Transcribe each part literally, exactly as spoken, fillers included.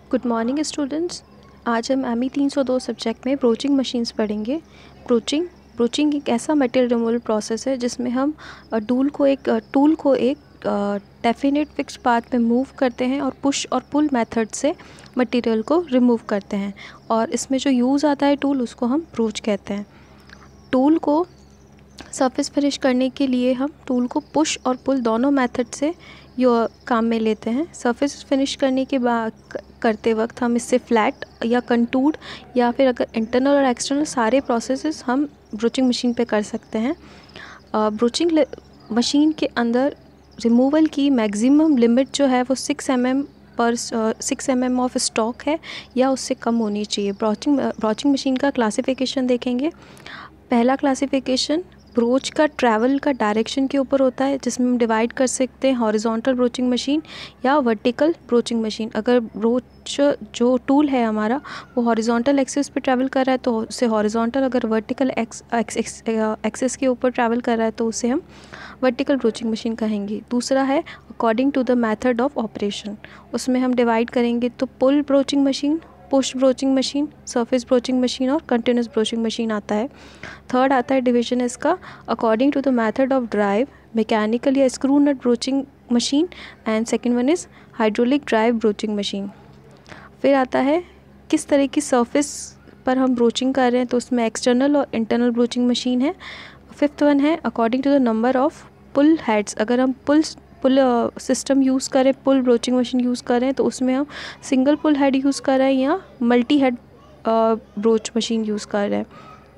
Good morning students. आज हम M E तीन सौ दो सब्जेक्ट में ब्रोचिंग मशीन्स पढ़ेंगे। ब्रोचिंग ब्रोचिंग एक ऐसा मटेरियल रिमूवल प्रोसेस है जिसमें हम टूल को एक टूल को एक डेफिनेट फिक्स पाथ में मूव करते हैं और पुश और पुल मेथड से मटेरियल को रिमूव करते हैं। और इसमें जो यूज़ आता है टूल, उसको हम ब्रोच कहते हैं। टूल को सरफेस फिनिश करने के लिए हम टूल को पुश और पुल दोनों मेथड से यो काम में लेते हैं। सरफेस फिनिश करने के बाद करते वक्त हम इससे फ्लैट या कंटूर्ड या फिर अगर इंटरनल और एक्सटर्नल सारे प्रोसेसेस हम ब्रोचिंग मशीन पे कर सकते हैं। ब्रोचिंग मशीन के अंदर रिमूवल की मैक्सिमम लिमिट जो है वो सिक्स एम एम पर six M M of stock है या उससे कम होनी चाहिए। ब्रोचिंग ब्रोचिंग मशीन का क्लासिफिकेशन देखेंगे। पहला क्लासिफिकेशन ब्रोच का ट्रैवल का डायरेक्शन के ऊपर होता है, जिसमें हम डिवाइड कर सकते हैं हॉरिजॉन्टल ब्रोचिंग मशीन या वर्टिकल ब्रोचिंग मशीन। अगर ब्रोच जो टूल है हमारा वो हॉरिजॉन्टल एक्सिस पे ट्रैवल कर रहा है तो उसे हॉरिजॉन्टल, अगर वर्टिकल एक्सिस के ऊपर ट्रैवल कर रहा है तो उसे हम वर्टिकल ब्रोचिंग मशीन कहेंगे। दूसरा है according to the method of operation. उसमें हम डिवाइड करेंगे तो pull broaching machine, push broaching machine, surface broaching machine और कंटिन्यूस ब्रोचिंग मशीन आता है। थर्ड आता है डिवीजन इसका according to the method of drive, mechanical या screw nut broaching machine and second one is hydraulic drive broaching machine. फिर आता है किस तरह की सरफेस पर हम ब्रोचिंग कर रहे हैं, तो उसमें एक्सटर्नल और इंटरनल ब्रोचिंग मशीन है। फिफ्थ वन है according to the number of pull heads. अगर हम पुल पुल सिस्टम यूज़ करें, पुल ब्रोचिंग मशीन यूज़ करें तो उसमें हम सिंगल पुल हेड यूज़ कर रहे हैं या multi head broach machine use कर रहे हैं।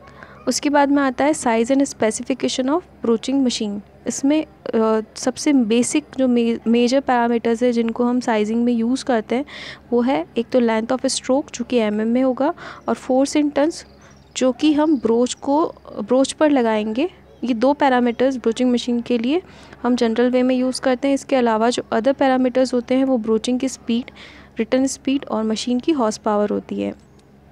उसके बाद में आता है size and specification of broaching machine. इसमें uh, सबसे बेसिक जो मे, मेजर पैरामीटर्स है जिनको हम साइजिंग में यूज़ करते हैं वो है एक तो लेंथ ऑफ स्ट्रोक जो कि एम एम में होगा, और फोर्स इन टन्स जो कि हम ब्रोच को ब्रोच पर लगाएंगे। ये दो पैरामीटर्स ब्रोचिंग मशीन के लिए हम जनरल वे में यूज़ करते हैं। इसके अलावा जो अदर पैरामीटर्स होते हैं वो ब्रोचिंग की स्पीड, रिटर्न स्पीड और मशीन की हॉर्स पावर होती है।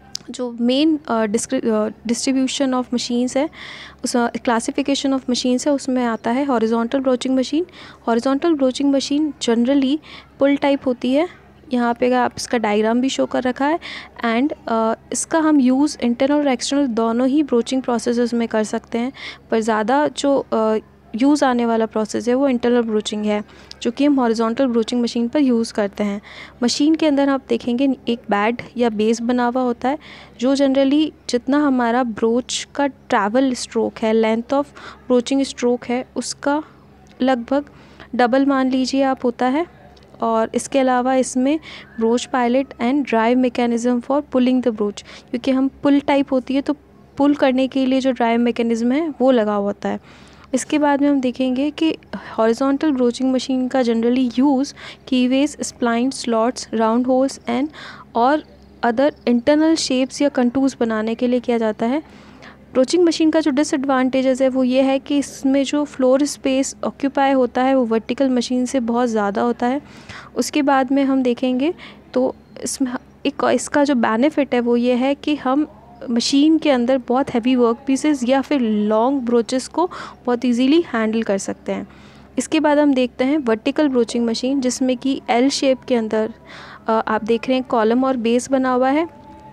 जो मेन डिस्ट्रीब्यूशन ऑफ मशीन्स है, उस क्लासिफिकेशन ऑफ मशीन्स है, उसमें आता है horizontal broaching machine. Horizontal broaching machine generally pull type होती है। यहाँ पे आप इसका डायग्राम भी शो कर रखा है। एंड uh, इसका हम यूज़ इंटरनल और एक्सटर्नल दोनों ही ब्रोचिंग प्रोसेसेस में कर सकते हैं, पर ज़्यादा जो यूज़ uh, आने वाला प्रोसेस है वो इंटरनल ब्रोचिंग है जो कि हम हॉरिजॉन्टल ब्रोचिंग मशीन पर यूज़ करते हैं। मशीन के अंदर आप देखेंगे एक बैड या बेस बना हुआ होता है जो जनरली जितना हमारा ब्रोच का ट्रैवल स्ट्रोक है, लेंथ ऑफ ब्रोचिंग स्ट्रोक है, उसका लगभग डबल मान लीजिए आप होता है। और इसके अलावा इसमें broach pilot and drive mechanism for pulling the broach, क्योंकि हम पुल टाइप होती है तो पुल करने के लिए जो ड्राइव मैकेनिज़्म है वो लगा होता है। इसके बाद में हम देखेंगे कि हॉरिजॉन्टल ब्रोचिंग मशीन का generally use keyway, spline, slots, round holes and और अदर इंटरनल शेप्स या कंटूर्स बनाने के लिए किया जाता है। ब्रोचिंग मशीन का जो डिसएडवांटेजेस है वो ये है कि इसमें जो फ्लोर स्पेस ऑक्यूपाई होता है वो वर्टिकल मशीन से बहुत ज़्यादा होता है। उसके बाद में हम देखेंगे तो इसमें एक इसका जो बेनिफिट है वो ये है कि हम मशीन के अंदर बहुत हैवी वर्क पीसेस या फिर लॉन्ग ब्रोचेस को बहुत इजीली हैंडल कर सकते हैं। इसके बाद हम देखते हैं वर्टिकल ब्रोचिंग मशीन, जिसमें कि एल शेप के अंदर आप देख रहे हैं कॉलम और बेस बना हुआ है।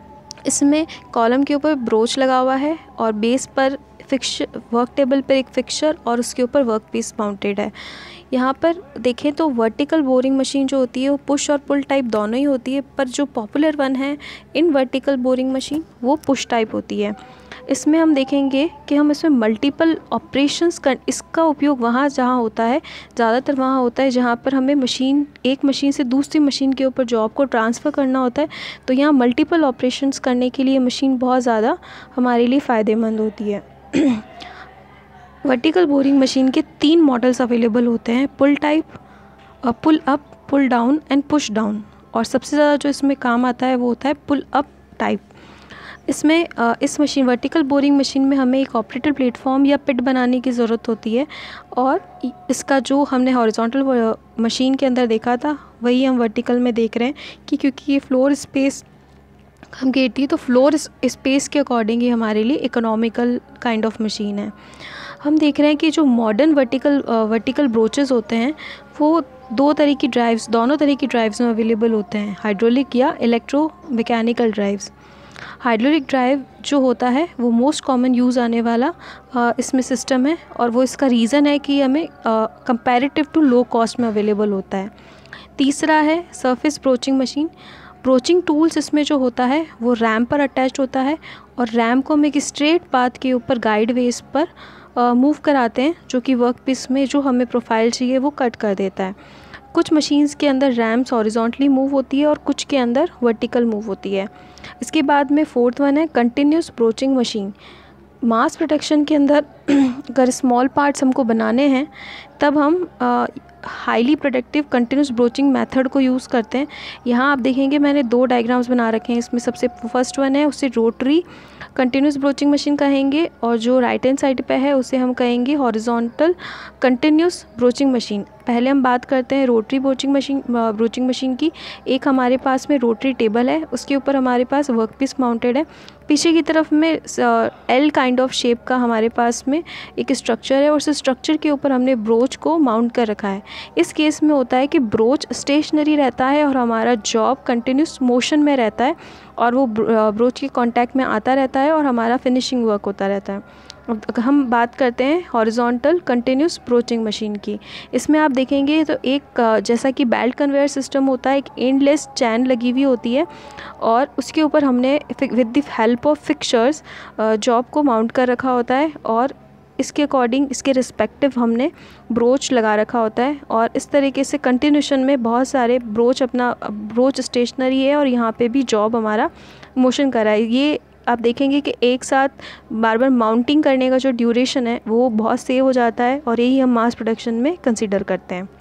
इसमें कॉलम के ऊपर ब्रोच लगा हुआ है और बेस पर फिक्सर, वर्क टेबल पर एक फिक्सर और उसके ऊपर वर्क पीस माउंटेड है। यहाँ पर देखें तो वर्टिकल बोरिंग मशीन जो होती है वो पुश और पुल टाइप दोनों ही होती है, पर जो पॉपुलर वन है इन वर्टिकल बोरिंग मशीन वो पुश टाइप होती है। इसमें हम देखेंगे कि हम इसमें मल्टीपल ऑपरेशंस कर, इसका उपयोग वहाँ जहाँ होता है, ज़्यादातर वहाँ होता है जहाँ पर हमें मशीन एक मशीन से दूसरी मशीन के ऊपर जॉब को ट्रांसफ़र करना होता है। तो यहाँ मल्टीपल ऑपरेशंस करने के लिए मशीन बहुत ज़्यादा हमारे लिए फ़ायदेमंद होती है। वर्टिकल बोरिंग मशीन के तीन मॉडल्स अवेलेबल होते हैं, pull type, pull up, pull down and push down. और सबसे ज़्यादा जो इसमें काम आता है वो होता है पुल अप टाइप। इसमें इस मशीन वर्टिकल बोरिंग मशीन में हमें एक ऑपरेटर प्लेटफॉर्म या पिट बनाने की ज़रूरत होती है, और इसका जो हमने हॉरिजॉन्टल मशीन के अंदर देखा था वही हम वर्टिकल में देख रहे हैं कि क्योंकि ये फ्लोर स्पेस हम घेरती है तो फ्लोर स्पेस के अकॉर्डिंग ही हमारे लिए इकोनॉमिकल काइंड ऑफ मशीन है। हम देख रहे हैं कि जो मॉडर्न वर्टिकल वर्टिकल ब्रोचेस होते हैं वो दो तरह की ड्राइव्स दोनों तरह की ड्राइव्स में अवेलेबल होते हैं, हाइड्रोलिक या इलेक्ट्रोमैकेनिकल ड्राइव्स। हाइड्रोलिक ड्राइव जो होता है वो मोस्ट कॉमन यूज़ आने वाला आ, इसमें सिस्टम है, और वो इसका रीज़न है कि हमें कंपैरेटिव टू लो कॉस्ट में अवेलेबल होता है। तीसरा है surface broaching machine. Broaching tools इसमें जो होता है वो रैम पर अटैच होता है, और रैम को हम एक स्ट्रेट पाथ के ऊपर गाइड वेज पर मूव कराते हैं, जो कि वर्क पीस में जो हमें प्रोफाइल चाहिए वो कट कर देता है। कुछ मशीन्स के अंदर रैम्स हॉरिजॉन्टली मूव होती है और कुछ के अंदर वर्टिकल मूव होती है। इसके बाद में फोर्थ वन है continuous broaching machine. Mass production के अंदर अगर स्मॉल पार्ट्स हमको बनाने हैं तब हम highly productive continuous broaching method को यूज़ करते हैं। यहाँ आप देखेंगे मैंने दो डायग्राम्स बना रखे हैं। इसमें सबसे फर्स्ट वन है उसे रोटरी कंटिन्यूस ब्रोचिंग मशीन कहेंगे, और जो राइट हैंड साइड पे है उसे हम कहेंगे हॉरिजॉन्टल कंटिन्यूस ब्रोचिंग मशीन। पहले हम बात करते हैं rotary broaching machine broaching machine की। एक हमारे पास में रोटरी टेबल है, उसके ऊपर हमारे पास वर्कपीस माउंटेड है। पीछे की तरफ में एल काइंड ऑफ शेप का हमारे पास में एक स्ट्रक्चर है, और उस स्ट्रक्चर के ऊपर हमने ब्रोच को माउंट कर रखा है। इस केस में होता है कि ब्रोच स्टेशनरी रहता है और हमारा जॉब कंटिन्यूस मोशन में रहता है, और वो ब्रोच के कांटेक्ट में आता रहता है और हमारा फिनिशिंग वर्क होता रहता है। अब हम बात करते हैं हॉरिजॉन्टल कंटिन्यूस ब्रोचिंग मशीन की। इसमें आप देखेंगे तो एक जैसा कि बेल्ट कन्वेयर सिस्टम होता है, एक एंडलेस चैन लगी हुई होती है, और उसके ऊपर हमने with the help of fixers job को माउंट कर रखा होता है, और इसके अकॉर्डिंग इसके रिस्पेक्टिव हमने ब्रोच लगा रखा होता है। और इस तरीके से कंटिन्यूशन में बहुत सारे ब्रोच अपना ब्रोच स्टेशनरी है, और यहाँ पे भी जॉब हमारा मोशन कर रहा है। ये आप देखेंगे कि एक साथ बार बार माउंटिंग करने का जो ड्यूरेशन है वो बहुत सेव हो जाता है, और यही हम मास प्रोडक्शन में कंसीडर करते हैं।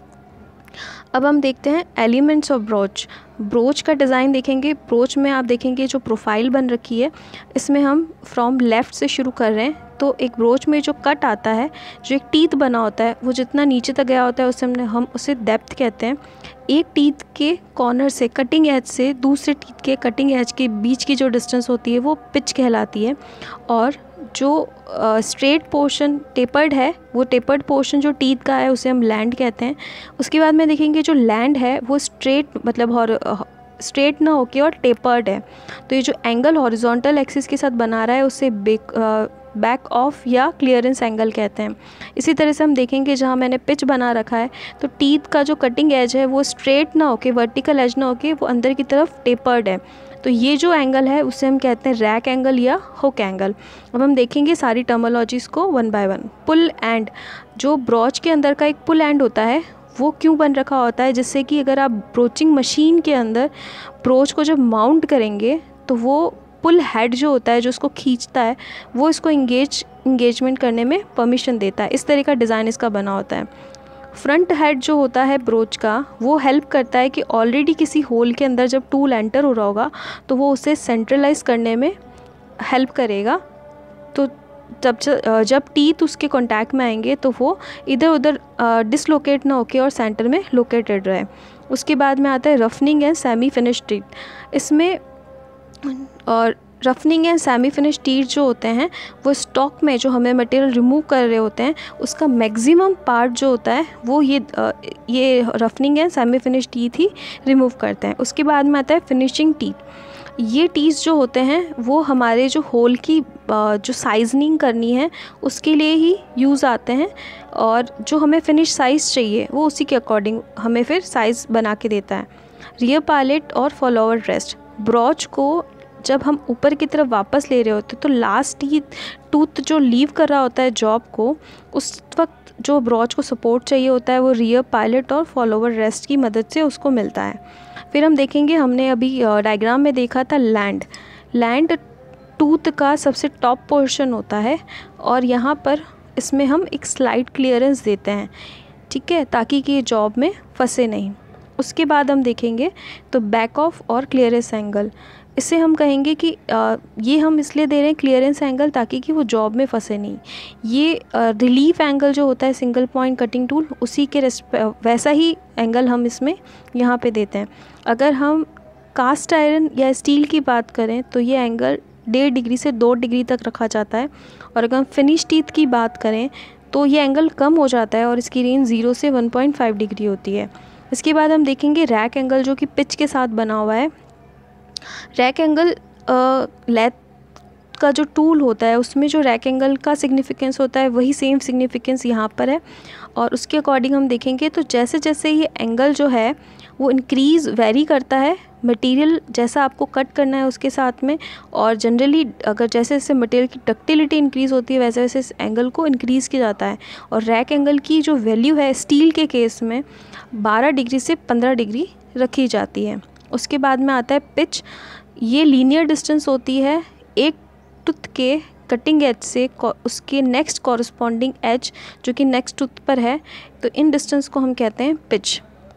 अब हम देखते हैं एलिमेंट्स ऑफ ब्रोच। ब्रोच का डिज़ाइन देखेंगे। ब्रोच में आप देखेंगे जो प्रोफाइल बन रखी है, इसमें हम फ्रॉम लेफ़्ट से शुरू कर रहे हैं। तो एक ब्रोच में जो कट आता है, जो एक टीथ बना होता है, वो जितना नीचे तक गया होता है उसे हमने हम उसे डेप्थ कहते हैं। एक टीथ के कॉर्नर से कटिंग एज से दूसरे टीथ के कटिंग एज के बीच की जो डिस्टेंस होती है वो पिच कहलाती है, और जो स्ट्रेट पोर्शन टेपर्ड है, वो टेपर्ड पोर्शन जो टीथ का है उसे हम लैंड कहते हैं। उसके बाद में देखेंगे जो लैंड है वो स्ट्रेट मतलब और स्ट्रेट ना होके और टेपर्ड है। तो ये जो एंगल हॉरिजॉन्टल एक्सिस के साथ बना रहा है उसे बेक बैक ऑफ या क्लियरेंस एंगल कहते हैं। इसी तरह से हम देखेंगे जहाँ मैंने पिच बना रखा है, तो टीथ का जो कटिंग एज है वो स्ट्रेट ना होके, वर्टिकल एज ना होके, वो अंदर की तरफ टेपर्ड है। तो ये जो एंगल है उसे हम कहते हैं रैक एंगल या हुक एंगल। अब हम देखेंगे सारी टर्मोलॉजीज़ को one by one. Pull end, जो ब्रोच के अंदर का एक पुल एंड होता है वो क्यों बन रखा होता है, जिससे कि अगर आप ब्रोचिंग मशीन के अंदर ब्रोच को जब माउंट करेंगे तो वो पुल हेड जो होता है, जो उसको खींचता है, वो इसको इंगेज इंगेजमेंट करने में परमिशन देता है। इस तरह का डिज़ाइन इसका बना होता है। फ्रंट हेड जो होता है ब्रोच का, वो हेल्प करता है कि ऑलरेडी किसी होल के अंदर जब टूल एंटर हो रहा होगा तो वो उसे सेंट्रलाइज करने में हेल्प करेगा। तो जब जब टीथ उसके कांटेक्ट में आएंगे तो वो इधर उधर डिसलोकेट ना होके और सेंटर में लोकेटेड रहे। उसके बाद में आता है roughing and semi finish teeth. इसमें और roughing and semi finish teeth जो होते हैं वो स्टॉक में जो हमें मटेरियल रिमूव कर रहे होते हैं उसका मैक्सिमम पार्ट जो होता है वो ये ये roughing and semi finish teeth ही रिमूव करते हैं। उसके बाद में आता है फिनिशिंग टीथ। ये टीथ जो होते हैं वो हमारे जो होल की जो साइजनिंग करनी है उसके लिए ही यूज़ आते हैं, और जो हमें फिनिश साइज़ चाहिए वो उसी के अकॉर्डिंग हमें फिर साइज़ बना के देता है। रियर पैलेट और फॉलोअर रेस्ट। ब्रोच को जब हम ऊपर की तरफ वापस ले रहे होते हैं तो लास्ट टीथ टूथ जो लीव कर रहा होता है जॉब को, उस वक्त जो ब्रोच को सपोर्ट चाहिए होता है वो रियर पैलेट और फॉलोअर रेस्ट की मदद से उसको मिलता है। फिर हम देखेंगे, हमने अभी डायग्राम में देखा था लैंड। लैंड टूथ का सबसे टॉप पोर्शन होता है, और यहाँ पर इसमें हम एक स्लाइड क्लियरेंस देते हैं, ठीक है, ताकि कि ये जॉब में फंसे नहीं। उसके बाद हम देखेंगे तो बैक ऑफ और क्लियरेंस एंगल। इसे हम कहेंगे कि आ, ये हम इसलिए दे रहे हैं क्लियरेंस एंगल ताकि कि वो जॉब में फंसे नहीं। ये रिलीफ एंगल जो होता है सिंगल पॉइंट कटिंग टूल, उसी के वैसा ही एंगल हम इसमें यहाँ पे देते हैं। अगर हम कास्ट आयरन या स्टील की बात करें तो ये एंगल डेढ़ डिग्री से दो डिग्री तक रखा जाता है, और अगर हम फिनिश टीथ की बात करें तो ये एंगल कम हो जाता है और इसकी रेंज ज़ीरो से वन पॉइंट फाइव डिग्री होती है। इसके बाद हम देखेंगे रैक एंगल, जो कि पिच के साथ बना हुआ है। रैक एंगल लैथ का जो टूल होता है उसमें जो रैक एंगल का सिग्निफिकेंस होता है वही सेम सिग्निफिकेंस यहाँ पर है। और उसके अकॉर्डिंग हम देखेंगे तो जैसे जैसे ये एंगल जो है वो इंक्रीज़ वेरी करता है मटेरियल जैसा आपको कट करना है उसके साथ में, और जनरली अगर जैसे जैसे मटेरियल की डक्टिलिटी इंक्रीज़ होती है वैसे वैसे इस एंगल को इंक्रीज़ किया जाता है। और रैक एंगल की जो वैल्यू है स्टील के केस में बारह डिग्री से पंद्रह डिग्री रखी जाती है। उसके बाद में आता है पिच। ये लीनियर डिस्टेंस होती है एक टूथ के कटिंग एज से उसके नेक्स्ट कॉरस्पॉन्डिंग एज जो कि नेक्स्ट टूथ पर है, तो इन डिस्टेंस को हम कहते हैं पिच।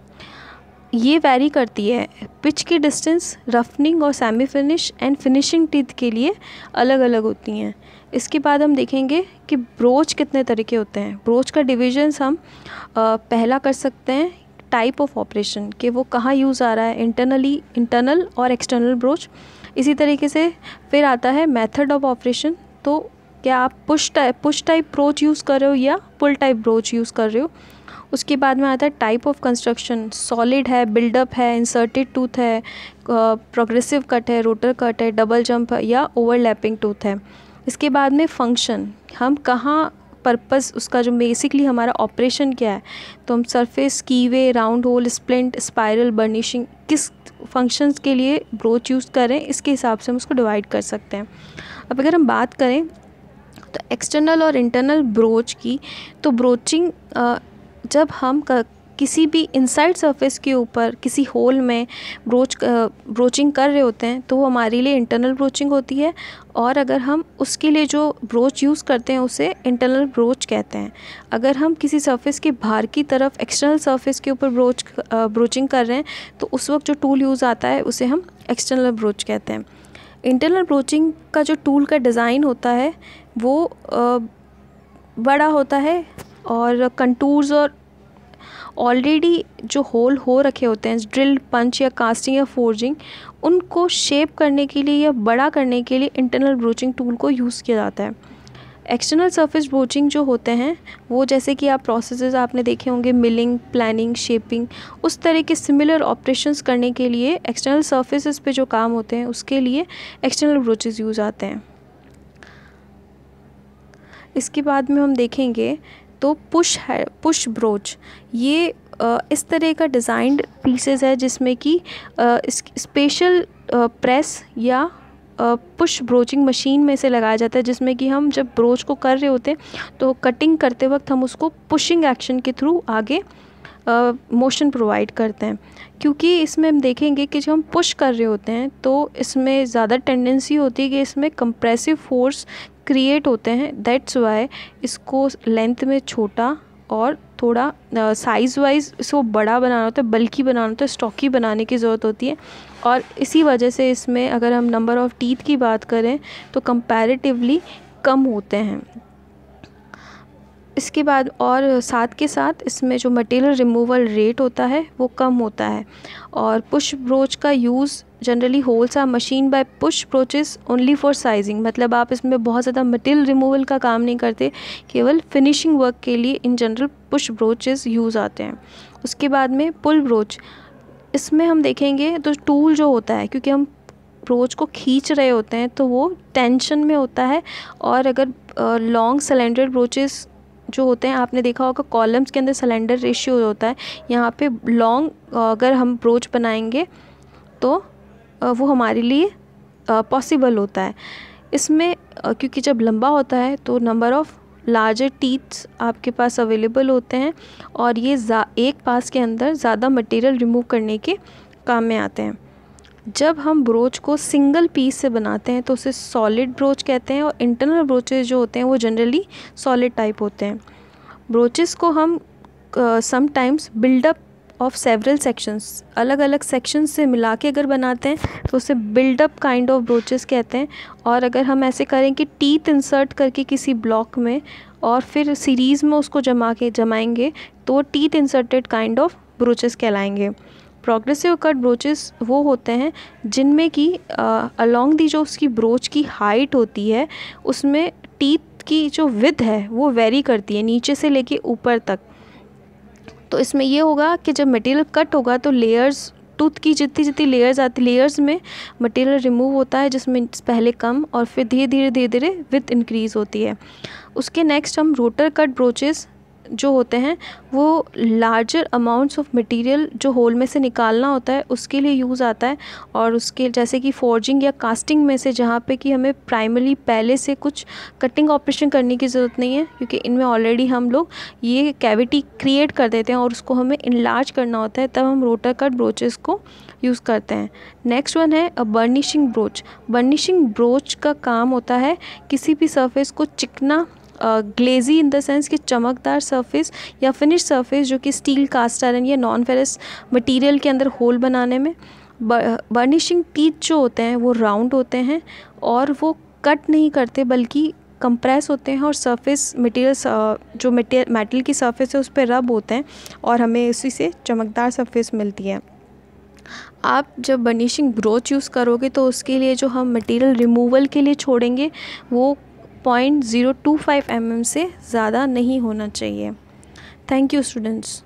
ये वैरी करती है। पिच की डिस्टेंस रफनिंग और semi finish and finishing teeth के लिए अलग अलग होती हैं। इसके बाद हम देखेंगे कि ब्रोच कितने तरह के होते हैं। ब्रोच का डिविजन्स हम आ, पहला कर सकते हैं टाइप ऑफ ऑपरेशन, कि वो कहाँ यूज़ आ रहा है, इंटरनली इंटरनल और एक्सटर्नल ब्रोच। इसी तरीके से फिर आता है मेथड ऑफ ऑपरेशन, तो क्या आप push type push type broach use कर रहे हो या पुल टाइप ब्रोच यूज़ कर रहे हो। उसके बाद में आता है टाइप ऑफ कंस्ट्रक्शन, सॉलिड है, बिल्डअप है, इंसर्टेड टूथ है, प्रोग्रेसिव कट है, रोटर कट है, डबल जंप है या ओवरलैपिंग टूथ है। इसके बाद में फंक्शन, हम कहाँ पर्पस उसका जो बेसिकली हमारा ऑपरेशन क्या है, तो हम surface, keyway, round hole, splint, spiral, burnishing, किस फंक्शंस के लिए ब्रोच यूज़ करें इसके हिसाब से हम उसको डिवाइड कर सकते हैं। अब अगर हम बात करें तो एक्सटर्नल और इंटरनल ब्रोच की, तो ब्रोचिंग जब हम किसी भी इनसाइड सरफेस के ऊपर किसी होल में ब्रोच ब्रोचिंग कर रहे होते हैं तो वो हमारे लिए इंटरनल ब्रोचिंग होती है, और अगर हम उसके लिए जो ब्रोच यूज़ करते हैं उसे इंटरनल ब्रोच कहते हैं। अगर हम किसी सरफेस के बाहर की तरफ एक्सटर्नल सरफेस के ऊपर ब्रोच ब्रोचिंग कर रहे हैं तो उस वक्त जो टूल यूज़ आता है उसे हम एक्सटर्नल ब्रोच कहते हैं। इंटरनल ब्रोचिंग का जो टूल का डिज़ाइन होता है वो आ, बड़ा होता है, और कंटूर्स और ऑलरेडी जो होल हो रखे होते हैं ड्रिल, पंच या कास्टिंग या फोर्जिंग, उनको शेप करने के लिए या बड़ा करने के लिए इंटरनल ब्रोचिंग टूल को यूज़ किया जाता है। एक्सटर्नल सरफेस ब्रोचिंग जो होते हैं वो जैसे कि आप प्रोसेसेस आपने देखे होंगे, मिलिंग, प्लानिंग, शेपिंग, उस तरह के सिमिलर ऑपरेशंस करने के लिए एक्सटर्नल सरफेसेस पे जो काम होते हैं उसके लिए एक्सटर्नल ब्रोचेस यूज़ आते हैं। इसके बाद में हम देखेंगे तो पुश है पुश ब्रोच, ये आ, इस तरह का डिज़ाइंड पीसेस है जिसमें कि स्पेशल प्रेस या पुश ब्रोचिंग मशीन में से लगाया जाता है, जिसमें कि हम जब ब्रोच को कर रहे होते हैं तो कटिंग करते वक्त हम उसको पुशिंग एक्शन के थ्रू आगे मोशन प्रोवाइड करते हैं। क्योंकि इसमें हम देखेंगे कि जब हम पुश कर रहे होते हैं तो इसमें ज़्यादा टेंडेंसी होती है कि इसमें कंप्रेसिव फोर्स क्रिएट होते हैं, दैट्स वाई इसको लेंथ में छोटा और थोड़ा साइज़ वाइज इसको बड़ा बनाना होता है, बल्कि बनाना होता है, स्टॉकी बनाने की ज़रूरत होती है। और इसी वजह से इसमें अगर हम नंबर ऑफ़ टीथ की बात करें तो कंपैरेटिवली कम होते हैं। इसके बाद और साथ के साथ इसमें जो मटेरियल रिमूवल रेट होता है वो कम होता है। और पुश ब्रोच का use generally holes are machine by push broaches only for sizing, मतलब आप इसमें बहुत ज़्यादा मटेरियल रिमूवल का काम नहीं करते, केवल फिनिशिंग वर्क के लिए in general push broaches use आते हैं। उसके बाद में पुल ब्रोच, इसमें हम देखेंगे तो टूल जो होता है, क्योंकि हम ब्रोच को खींच रहे होते हैं तो वो टेंशन में होता है। और अगर लॉन्ग सिलेंडर ब्रोचेस जो होते हैं, आपने देखा होगा कॉलम्स के अंदर सिलेंडर रेशियो होता है, यहाँ पे लॉन्ग अगर हम ब्रोच बनाएंगे तो वो हमारे लिए पॉसिबल होता है। इसमें क्योंकि जब लंबा होता है तो नंबर ऑफ़ लार्जर टीथ्स आपके पास अवेलेबल होते हैं, और ये एक पास के अंदर ज़्यादा मटेरियल रिमूव करने के काम में आते हैं। जब हम ब्रोच को सिंगल पीस से बनाते हैं तो उसे सॉलिड ब्रोच कहते हैं, और इंटरनल ब्रोचेस जो होते हैं वो जनरली सॉलिड टाइप होते हैं। ब्रोचेस को हम sometimes build up of several sections, अलग अलग सेक्शंस से मिला के अगर बनाते हैं तो उसे बिल्डअप काइंड ऑफ ब्रोचेस कहते हैं। और अगर हम ऐसे करें कि टीथ इंसर्ट करके किसी ब्लॉक में और फिर सीरीज़ में उसको जमा के जमाएंगे तो teeth inserted kind of broaches कहलाएंगे। प्रोग्रेसिव कट ब्रोचेस वो होते हैं जिनमें कि अलोंग दी जो उसकी ब्रोच की हाइट होती है उसमें टीथ की जो विड्थ है वो वेरी करती है नीचे से लेके ऊपर तक। तो इसमें ये होगा कि जब मटेरियल कट होगा तो लेयर्स, टूथ की जितनी जितनी लेयर्स आती लेयर्स में मटेरियल रिमूव होता है, जिसमें पहले कम और फिर धीरे धीरे धीरे धीरे विथ इंक्रीज़ होती है। उसके नेक्स्ट हम रोटर कट ब्रोचेस जो होते हैं वो लार्जर अमाउंट्स ऑफ मटेरियल जो होल में से निकालना होता है उसके लिए यूज़ आता है। और उसके जैसे कि फोर्जिंग या कास्टिंग में से, जहाँ पे कि हमें प्राइमरी पहले से कुछ कटिंग ऑपरेशन करने की ज़रूरत नहीं है, क्योंकि इनमें ऑलरेडी हम लोग ये कैविटी क्रिएट कर देते हैं और उसको हमें इनलार्ज करना होता है, तब हम रोटर कट ब्रोचेस को यूज़ करते हैं। नेक्स्ट वन है बर्निशिंग ब्रोच। बर्निशिंग ब्रोच का काम होता है किसी भी सरफेस को चिकना, ग्लेजी इन द सेंस कि चमकदार सरफेस या फिनिश सरफेस जो कि स्टील, कास्ट आयरन या नॉन फेरस मटेरियल के अंदर होल बनाने में। बर्निशिंग टीथ जो होते हैं वो राउंड होते हैं और वो कट नहीं करते बल्कि कंप्रेस होते हैं और सरफेस मटेरियल जो मेटल की सरफेस है उस पर रब होते हैं और हमें उसी से चमकदार सरफेस मिलती है। आप जब बर्निशिंग ब्रोच यूज़ करोगे तो उसके लिए जो हम मटेरियल रिमूवल के लिए छोड़ेंगे वो point zero two five M M से ज़्यादा नहीं होना चाहिए। Thank you students.